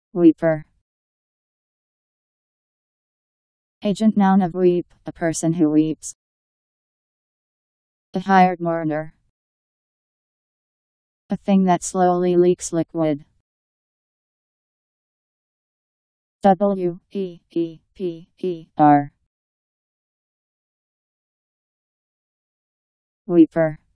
Weeper. Agent noun of weep, a person who weeps. A hired mourner. A thing that slowly leaks liquid. Weeper. Weeper.